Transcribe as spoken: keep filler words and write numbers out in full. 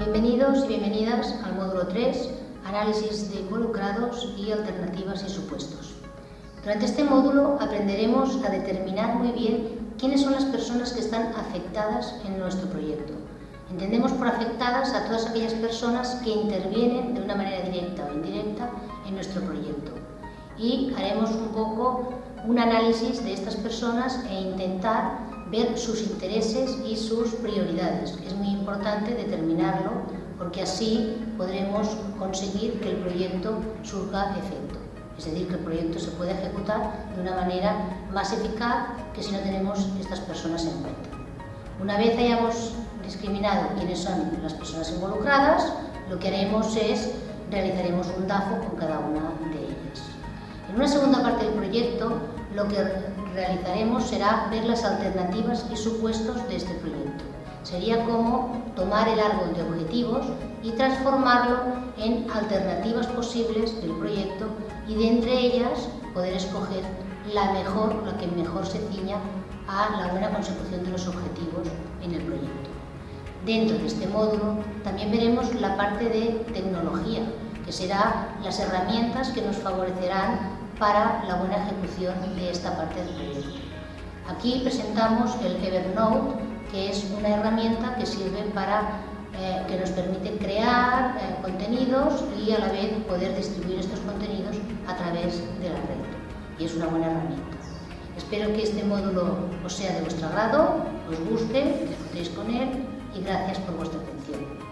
Bienvenidos y bienvenidas al módulo tres, análisis de involucrados y alternativas y supuestos. Durante este módulo aprenderemos a determinar muy bien quiénes son las personas que están afectadas en nuestro proyecto. Entendemos por afectadas a todas aquellas personas que intervienen de una manera directa o indirecta en nuestro proyecto. Y haremos un poco un análisis de estas personas e intentar ver sus intereses y sus prioridades. Es muy importante determinarlo porque así podremos conseguir que el proyecto surja efecto. Es decir, que el proyecto se pueda ejecutar de una manera más eficaz que si no tenemos estas personas en cuenta. Una vez hayamos discriminado quiénes son las personas involucradas, lo que haremos es realizaremos un DAFO con cada una de ellas. En una segunda parte del proyecto, lo que realizaremos será ver las alternativas y supuestos de este proyecto. Sería como tomar el árbol de objetivos y transformarlo en alternativas posibles del proyecto y de entre ellas poder escoger la mejor, la que mejor se ciña a la buena consecución de los objetivos en el proyecto. Dentro de este módulo también veremos la parte de tecnología, que serán las herramientas que nos favorecerán para la buena ejecución de esta parte del proyecto. Aquí presentamos el Evernote, que es una herramienta que sirve para eh, que nos permite crear eh, contenidos y a la vez poder distribuir estos contenidos a través de la red. Y es una buena herramienta. Espero que este módulo os sea de vuestro agrado, os guste, disfrutéis con él y gracias por vuestra atención.